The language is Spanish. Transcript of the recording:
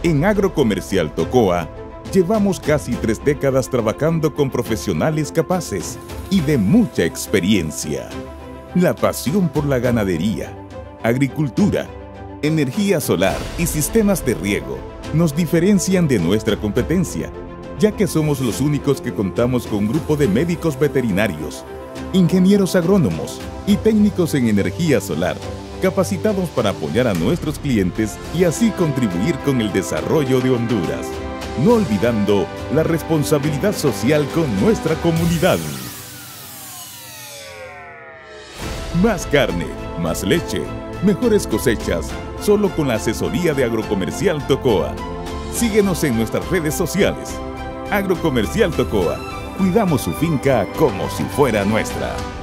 En Agrocomercial Tocoa, llevamos casi 3 décadas trabajando con profesionales capaces y de mucha experiencia. La pasión por la ganadería, agricultura, energía solar y sistemas de riego nos diferencian de nuestra competencia, ya que somos los únicos que contamos con un grupo de médicos veterinarios, ingenieros agrónomos y técnicos en energía solar, capacitados para apoyar a nuestros clientes y así contribuir con el desarrollo de Honduras, no olvidando la responsabilidad social con nuestra comunidad. Más carne, más leche, mejores cosechas, solo con la asesoría de Agrocomercial Tocoa. Síguenos en nuestras redes sociales. Agrocomercial Tocoa. Cuidamos su finca como si fuera nuestra.